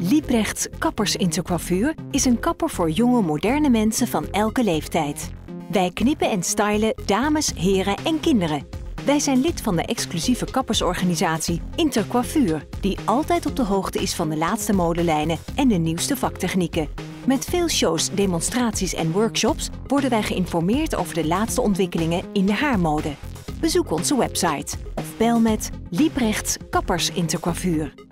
Liebrechts Kappersintercoiffure is een kapper voor jonge, moderne mensen van elke leeftijd. Wij knippen en stylen dames, heren en kinderen. Wij zijn lid van de exclusieve kappersorganisatie Intercoiffure, die altijd op de hoogte is van de laatste modelijnen en de nieuwste vaktechnieken. Met veel shows, demonstraties en workshops worden wij geïnformeerd over de laatste ontwikkelingen in de haarmode. Bezoek onze website of bel met Liebrechts Kappersintercoiffure.